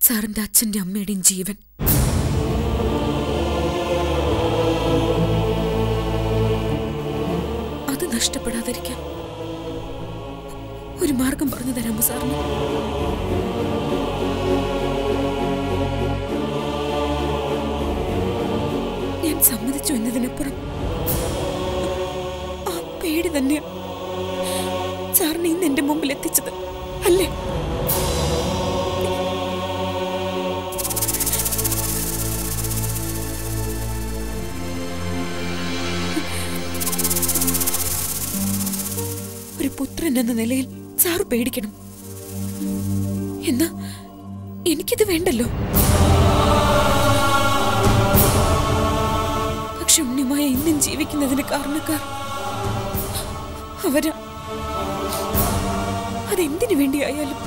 സാറിന്റെ അച്ഛന്റെ അമ്മയുടെയും ജീവൻ. അത് നഷ്ടപ്പെടാതിരിക്കാൻ ഒരു മാർഗം പറഞ്ഞു തരാമോ സാറിന്? ഞാൻ സമ്മതിച്ചു എന്നതിനപ്പുറം ആ പേടി തന്നെയാ സാറിനെ ഇന്ന് എന്റെ മുമ്പിൽ എത്തിച്ചത്, അല്ലേ? ഒരു പുത്രൻ എന്ന നിലയിൽ സാറ് പേടിക്കണം. എന്നാ എനിക്കിത് വേണ്ടല്ലോ. പക്ഷെ ഉണ്ണിമായ ഇന്നും ജീവിക്കുന്നതിന് കാരണക്കാർ അവരാ. അതെന്തിനു വേണ്ടിയായാലും.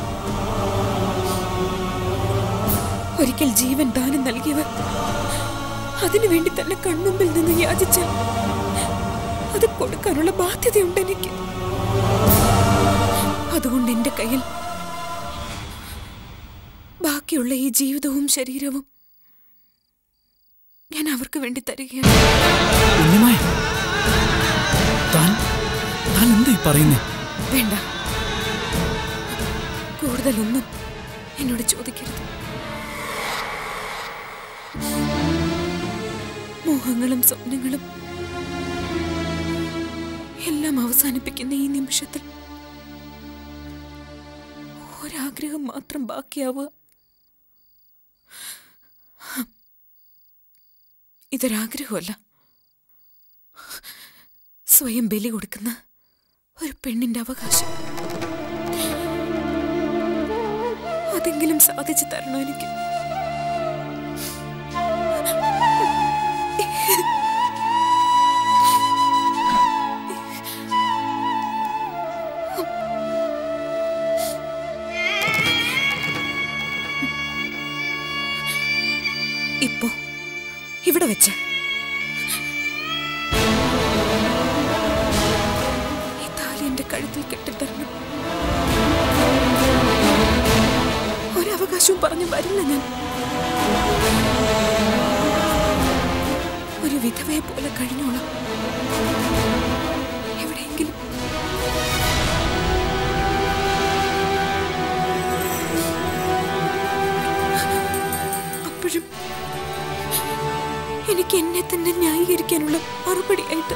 ഒരിക്കൽ ജീവൻ ദാനം നൽകിയവർ അതിനുവേണ്ടി തന്നെ കൺമുമ്പിൽ നിന്ന് യാചിച്ചാൽ അത് കൊടുക്കാനുള്ള ബാധ്യതയുണ്ട് എനിക്ക്. അതുകൊണ്ട് എന്റെ കയ്യിൽ ബാക്കിയുള്ള ഈ ജീവിതവും ശരീരവും ഞാൻ അവർക്ക് വേണ്ടി തരികയാണ്. വേണ്ട, കൂടുതലൊന്നും എന്നോട് ചോദിക്കരുത്. മോഹങ്ങളും സ്വപ്നങ്ങളും എല്ലാം അവസാനിപ്പിക്കുന്ന ഈ നിമിഷത്തിൽ ഒരാഗ്രഹം മാത്രം ബാക്കിയാവുക. ഇതൊരാഗ്രഹമല്ല, സ്വയം ബലി കൊടുക്കുന്ന ഒരു പെണ്ണിന്റെ അവകാശം. അതെങ്കിലും സാധിച്ചു തരണോ എനിക്ക്? ഇപ്പോ ഇവിടെ വെച്ച് ഈ താലി എന്റെ കഴുത്തിൽ കെട്ടിത്തരണം. ഒരവകാശവും പറഞ്ഞു വരില്ല ഞാൻ. ഒരു വിധവയെ പോലെ കഴിഞ്ഞോളാം എവിടെയെങ്കിലും. അപ്പോഴും എനിക്ക് എന്നെ തന്നെ ന്യായീകരിക്കാനുള്ള മറുപടിയായിട്ട്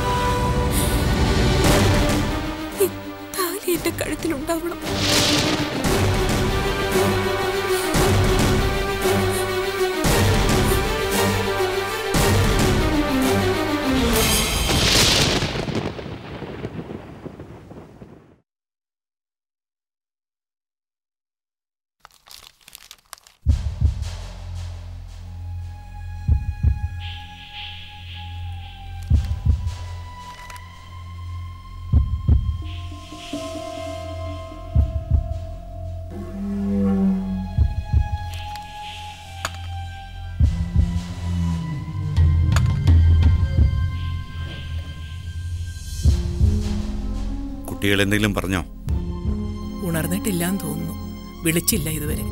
ഈ താലി എന്റെ കഴുത്തിലുണ്ടാവണം. കുട്ടികൾ എന്തെങ്കിലും പറഞ്ഞോ? ഉണർന്നിട്ടില്ലാന്ന് തോന്നുന്നു. വിളിച്ചില്ല ഇതുവരെ.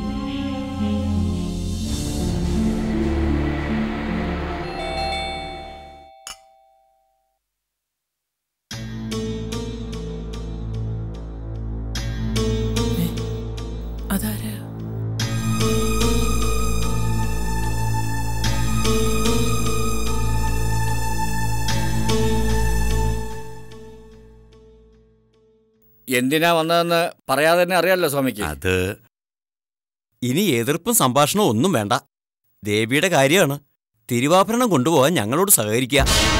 അതാരാ? എന്തിനാ വന്നതെന്ന് പറയാതെ തന്നെ അറിയാമല്ലോ സ്വാമിക്ക്. അത് ഇനി എതിർപ്പും സംഭാഷണവും ഒന്നും വേണ്ട. ദേവിയുടെ കാര്യമാണ്. തിരുവാഭരണം കൊണ്ടുപോകാൻ ഞങ്ങളോട് സഹകരിക്കുക.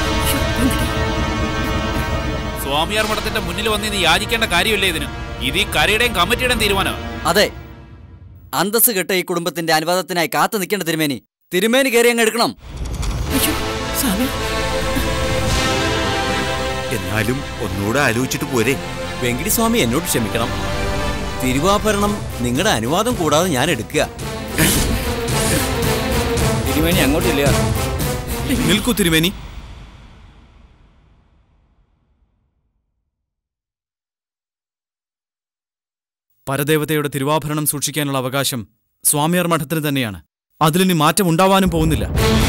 സ്വാമിയാർ മഠത്തിന്റെ മുന്നിൽ വന്നിന്ന് യാചിക്കേണ്ട കാര്യമില്ലേ ഇതിന്? ഇത് ഈ കരയുടെയും കമ്മിറ്റിയുടെയും തീരുമാനം. അതെ, അന്തസ് കെട്ട ഈ കുടുംബത്തിന്റെ അനുവാദത്തിനായി കാത്തു നിൽക്കേണ്ട തിരുമേനി കയറി അങ്ങ് എടുക്കണം. എന്നാലും ഒന്നുകൂടെ ആലോചിച്ചിട്ട് പോരെ. വെങ്കിടി സ്വാമി എന്നോട് ക്ഷമിക്കണം. തിരുവാഭരണം നിങ്ങളുടെ അനുവാദം കൂടാതെ ഞാൻ എടുക്കുക. തിരുമേനി അങ്ങോട്ടില്ല. നിൽക്കൂ തിരുമേനി. പരദേവതയുടെ തിരുവാഭരണം സൂക്ഷിക്കാനുള്ള അവകാശം സ്വാമിയാർ മഠത്തിന് തന്നെയാണ്. അതിലിനി മാറ്റം ഉണ്ടാവാനും പോകുന്നില്ല.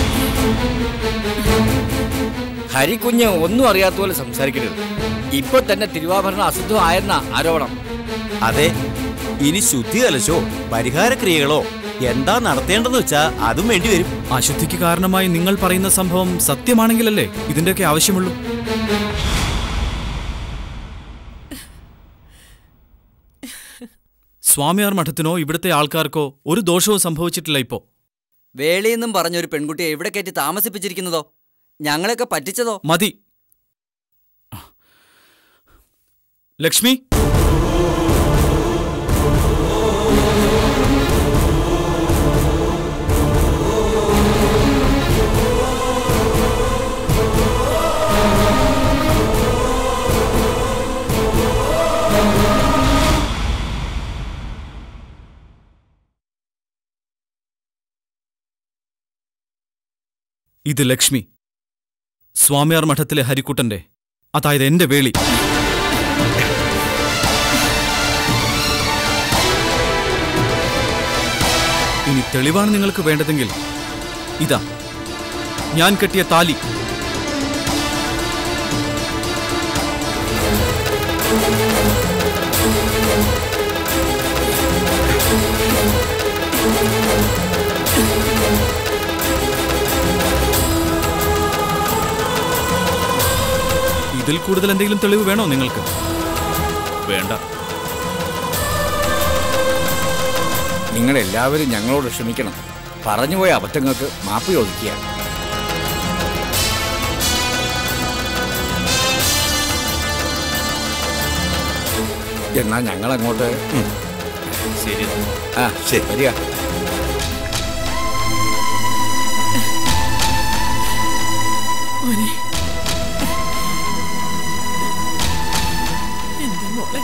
ഹരിക്കുഞ്ഞ് ഒന്നും അറിയാത്ത പോലെ സംസാരിക്കരുത്. ഇപ്പൊ തന്നെ തിരുവാഭരണം അശുദ്ധമായെന്ന ആരോപണം. അതെ, ഇനി ശുദ്ധി കലശോ പരിഹാരക്രിയകളോ എന്താ നടത്തേണ്ടെന്ന് വെച്ചാ അതും വേണ്ടി വരും. അശുദ്ധിക്ക് കാരണമായി നിങ്ങൾ പറയുന്ന സംഭവം സത്യമാണെങ്കിലല്ലേ ഇതിന്റെയൊക്കെ ആവശ്യമുള്ളൂ. സ്വാമിയാർ മഠത്തിനോ ഇവിടുത്തെ ആൾക്കാർക്കോ ഒരു ദോഷവും സംഭവിച്ചിട്ടില്ല. ഇപ്പോ വേളിയെന്നും പറഞ്ഞൊരു പെൺകുട്ടിയെ ഇവിടെ കയറ്റി താമസിപ്പിച്ചിരിക്കുന്നതോ ഞങ്ങളെയൊക്കെ പറ്റിച്ചതോ? മതി. ലക്ഷ്മി, ഇത് ലക്ഷ്മി, സ്വാമിയാർ മഠത്തിലെ ഹരിക്കുട്ടന്റെ, അതായത് എന്റെ വേളി. ഇനി തെളിവാണ് നിങ്ങൾക്ക് വേണ്ടതെങ്കിൽ ഇതാ ഞാൻ കെട്ടിയ താലി. ഇതിൽ കൂടുതൽ എന്തെങ്കിലും തെളിവ് വേണോ നിങ്ങൾക്ക്? വേണ്ട. നിങ്ങളെല്ലാവരും ഞങ്ങളോട് ക്ഷമിക്കണം. പറഞ്ഞുപോയ അബദ്ധങ്ങൾക്ക് മാപ്പ് ചോദിക്കുക. എന്നാ ഞങ്ങളങ്ങോട്ട്. ശരി. ശരി, വരിക. എന്റെ മോളെ,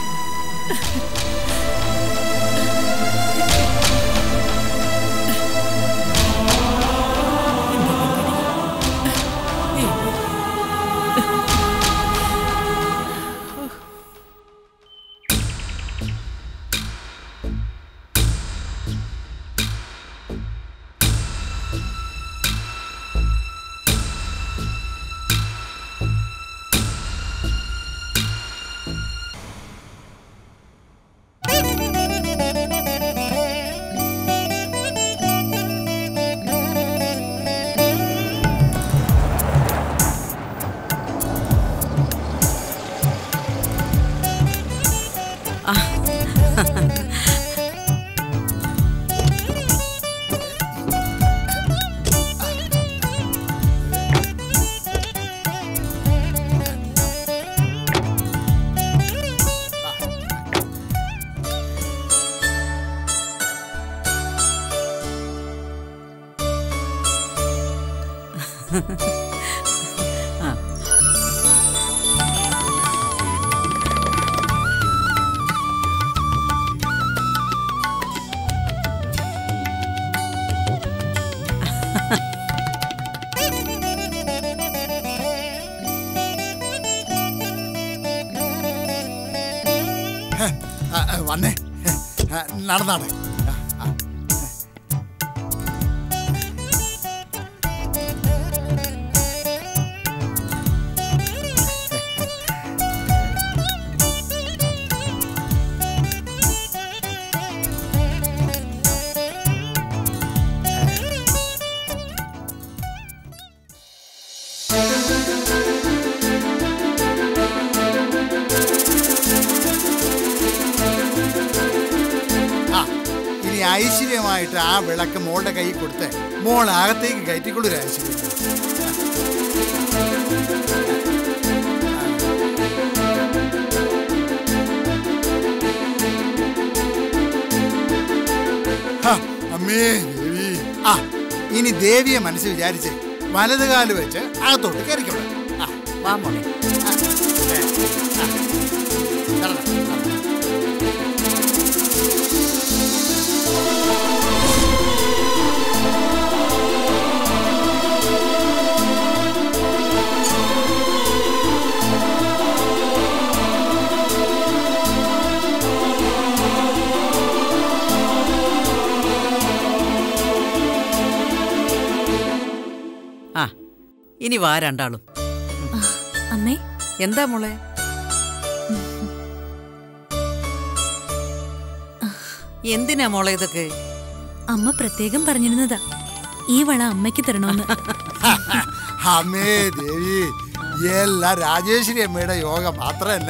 വന്നേ, നടന്നാണ്. ഐശ്വര്യമായിട്ട് ആ വിളക്ക് മോളുടെ കയ്യിൽ കൊടുത്ത് മോൾ അകത്തേക്ക് കയറ്റിക്കൊള്ളൊരു ഐശ്വര്യം. അമ്മേ ദേവി. ഇനി ദേവിയെ മനസ്സിൽ വിചാരിച്ച് വലതുകാല് വെച്ച് അകത്തോട്ട് കയറിക്കോളൂ. വാ മോളെ. ഇനി വാ രണ്ടാളും. അമ്മേ, എന്താ മോളെ? എന്തിനാ മോളെ ഇതൊക്കെ? അമ്മ പ്രത്യേകം പറഞ്ഞിരുന്നതാ ഈ വള അമ്മയ്ക്ക് തരണമെന്ന്. അമ്മേ ദേവി, എല്ലാം രാജേശ്വരി അമ്മയുടെ യോഗം മാത്രമല്ല.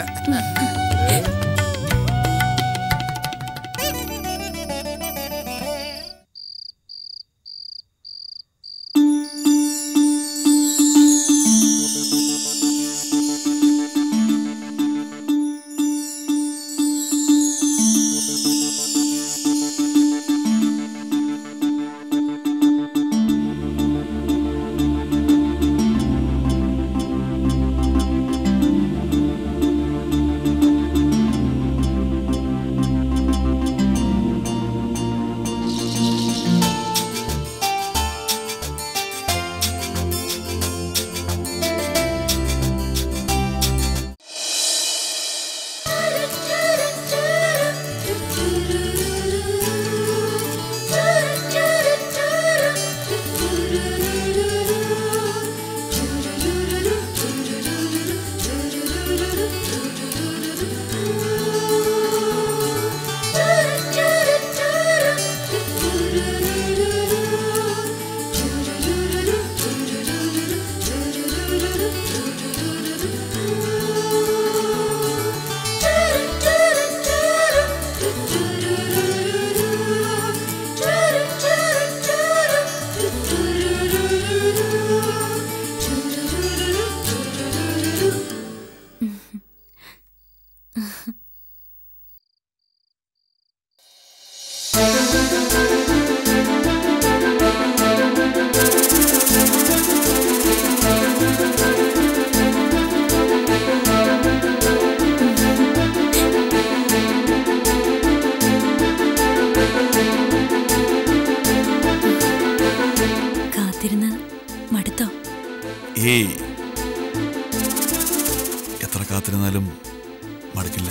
എത്ര കാത്തിരുന്നാലും മടുക്കില്ല.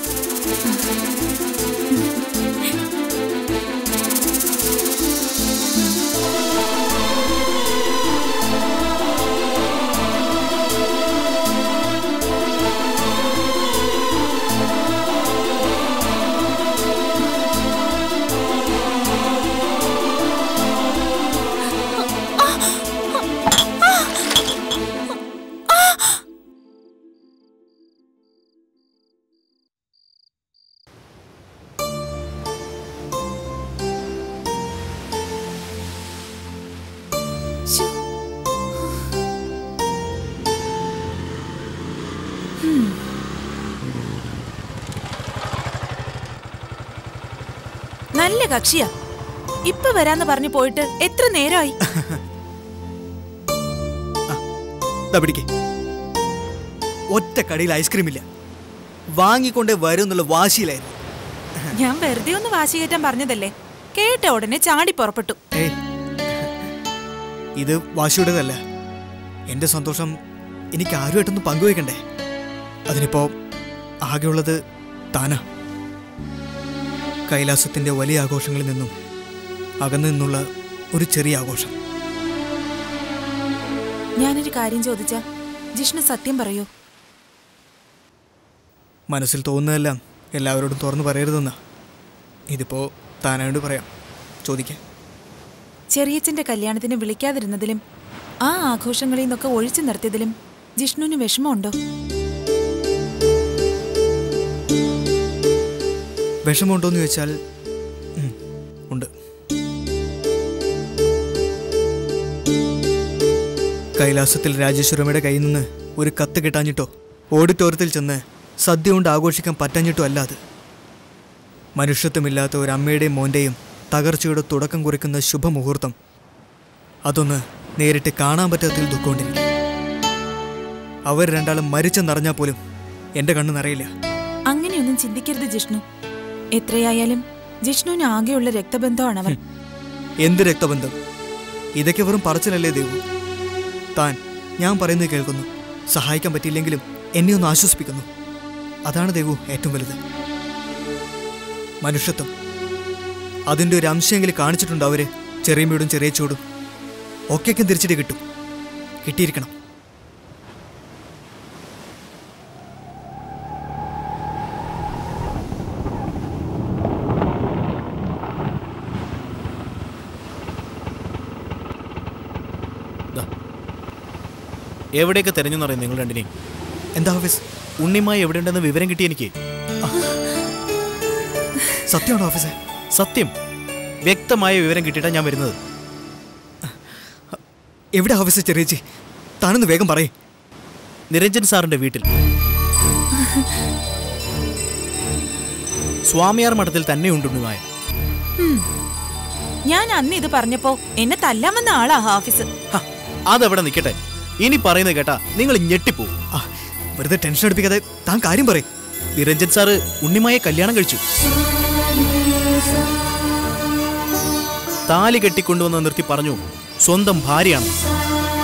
നല്ല കക്ഷിയാ. ഇപ്പൊ വരാന്ന് പറഞ്ഞു പോയിട്ട് എത്ര നേരമായി? ഒറ്റ കടയിൽ ഐസ്ക്രീം ഇല്ല, വാങ്ങിക്കൊണ്ടേ വരും എന്നുള്ള വാശിയിലായിരുന്നു. ഞാൻ വെറുതെ ഒന്ന് വാശി കയറ്റാൻ പറഞ്ഞതല്ലേ, കേട്ട ഉടനെ ചാടി പുറപ്പെട്ടു. ഇത് വാശിയുടേതല്ല. എന്റെ സന്തോഷം എനിക്ക് ആരുമായിട്ടൊന്ന് പങ്കുവെക്കണ്ടേ? അതിനിപ്പോ ആകെയുള്ളത് താനാ. കൈലാസത്തിന്റെ വലിയ ആഘോഷങ്ങളിൽ നിന്നും അകന്നു നിന്നുള്ള ഒരു ചെറിയ ആഘോഷം. ഞാനൊരു കാര്യം ചോദിച്ചാ ജിഷ്ണു സത്യം പറയൂ? മനസ്സിൽ തോന്നുന്നതെല്ലാം എല്ലാവരോടും തുറന്നു പറയരുതെന്നാ. ഇതിപ്പോ താനായോട് പറയാം, ചോദിക്കാം. ചെറിയച്ഛന്റെ കല്യാണത്തിന് വിളിക്കാതിരുന്നതിലും ആ ആഘോഷങ്ങളിൽ നിന്നൊക്കെ ഒഴിച്ചു നിർത്തിയതിലും ജിഷ്ണുവിന് വിഷമമുണ്ടോ? വിഷമമുണ്ടോയെന്ന് ചോദിച്ചാൽ ഉണ്ട്. കൈലാസത്തിൽ രാജേശ്വരമ്മയുടെ കയ്യിൽ നിന്ന് ഒരു കത്ത് കിട്ടാഞ്ഞിട്ടോ ഓഡിറ്റോറിയത്തിൽ ചെന്ന് സദ്യ കൊണ്ട് ആഘോഷിക്കാൻ പറ്റാഞ്ഞിട്ടോ അല്ലാതെ മനുഷ്യത്വമില്ലാത്ത ഒരു അമ്മയുടെയും മോൻ്റെയും തകർച്ചയുടെ തുടക്കം കുറിക്കുന്ന ശുഭമുഹൂർത്തം, അതൊന്ന് നേരിട്ട് കാണാൻ പറ്റാത്തതിൽ ദുഃഖമുണ്ടിരിക്കും. അവർ രണ്ടാളും മരിച്ചെന്നറിഞ്ഞാൽ പോലും എൻ്റെ കണ്ണ് നിറയില്ല. അങ്ങനെയൊന്നും ചിന്തിക്കരുത് ജിഷ്ണു. എത്രയായാലും ജിഷ്ണുവിന് ആകെയുള്ള രക്തബന്ധമാണ് അവൻ. എന്ത് രക്തബന്ധം? ഇതൊക്കെ വെറും പറച്ചിലല്ലേ ദേവു? താൻ ഞാൻ പറയുന്നത് കേൾക്കുന്നു, സഹായിക്കാൻ പറ്റിയില്ലെങ്കിലും എന്നെ ഒന്ന് ആശ്വസിപ്പിക്കുന്നു. അതാണ് ദേവു ഏറ്റവും വലുത്. മനുഷ്യത്വം, അതിൻ്റെ ഒരു അംശമെങ്കിലും കാണിച്ചിട്ടുണ്ട് അവര്. ചെറിയമ്മയോടും ചെറിയച്ചോടും ഒക്കെയൊക്കെ തിരിച്ചിട്ട് കിട്ടും. കിട്ടിയിരിക്കണം. എവിടെയൊക്കെ തെരഞ്ഞെന്ന് പറയും നിങ്ങൾ രണ്ടിനെയും? എന്താ ഓഫീസ്? ഉണ്ണിമായി എവിടെയുണ്ടെന്ന് വിവരം കിട്ടി എനിക്ക്. സത്യമാണോ ഓഫീസേ? സത്യം. വ്യക്തമായ വിവരം കിട്ടിയിട്ടാണ് ഞാൻ വരുന്നത്. എവിടെ ഓഫീസ് ചെറിയച്ചി? താനൊന്ന് വേഗം പറയേ. നിരഞ്ജൻ സാറിന്റെ വീട്ടിൽ, സ്വാമിയാർ മഠത്തിൽ തന്നെ ഉണ്ടുണ്ണിമായ. ഞാൻ അന്ന് ഇത് പറഞ്ഞപ്പോ എന്നെ തല്ലാൻ വന്ന ആളാ ഹാഫിസ്. അതവിടെ നിൽക്കട്ടെ. ഇനി പറയുന്നത് കേട്ടാ നിങ്ങൾ ഞെട്ടിപ്പോ. വെറുതെ ടെൻഷൻ എടുപ്പിക്കാതെ താൻ കാര്യം പറയും. നിരഞ്ജൻ സാറ് ഉണ്ണിമായെ കല്യാണം കഴിച്ചു. താലി കെട്ടിക്കൊണ്ടുവന്ന് നിർത്തി പറഞ്ഞു സ്വന്തം ഭാര്യയാണ്.